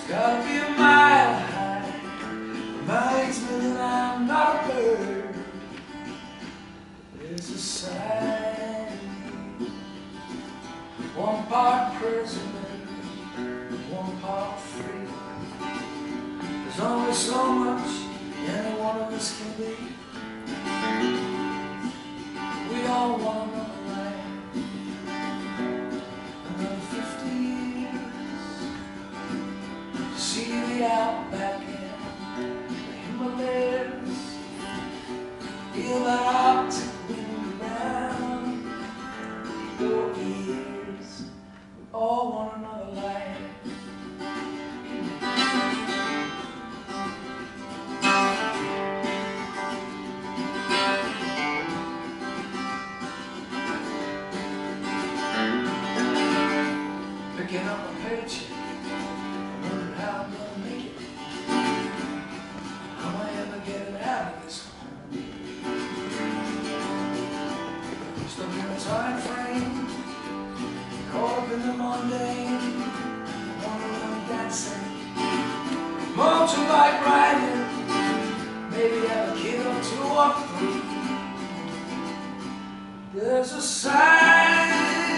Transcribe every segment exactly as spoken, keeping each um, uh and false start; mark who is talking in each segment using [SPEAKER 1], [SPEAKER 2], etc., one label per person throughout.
[SPEAKER 1] Gotta be a mile high, reminds me that I'm not a bird. There's a sign, one part prisoner, one part free. There's only so much any one of us can be. We all want another land, another fifty years to see the outback and the Himalayas, feel that Arctic wind around your ears. We all want another land. Picking up a paycheck, I wonder how I'm gonna make it. How am I ever getting out of this home? Stuck in a time frame, caught up in the mundane, wondering dancing, motorbike riding, maybe have a kid or two or three. There's a sign,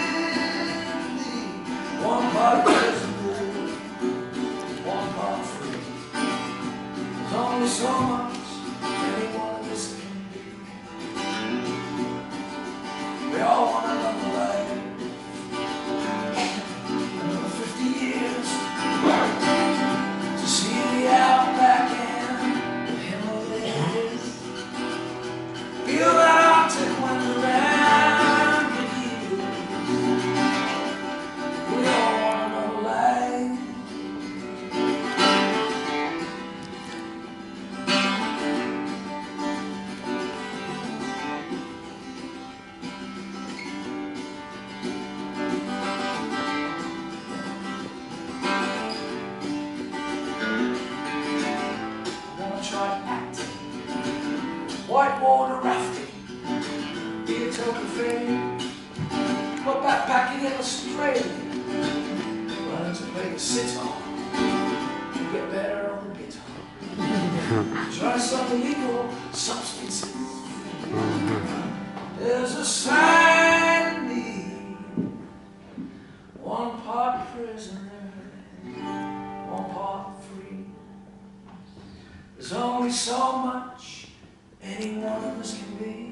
[SPEAKER 1] one part prisoner, one part free. There's only so much any one of us can be. We all want another life, another fifty years to see the outback and the Himalayas, feel that Arctic wind around your ears. We all want another life. Wanna try acting, whitewater rafting, be a token fame, but backpacking in Australia, learn to play the sitar, and get better on the guitar. Try some illegal substances. There's a sign in me, one part prisoner, one part free. There's only so much any one of us can be.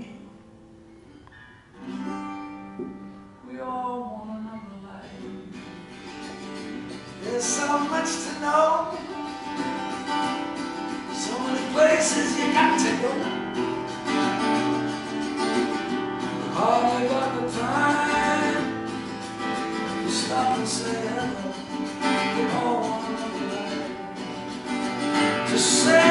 [SPEAKER 1] We all want another life. There's so much to know, so many places you got to go. Hardly got the time to stop and say hello. We all want another life. To say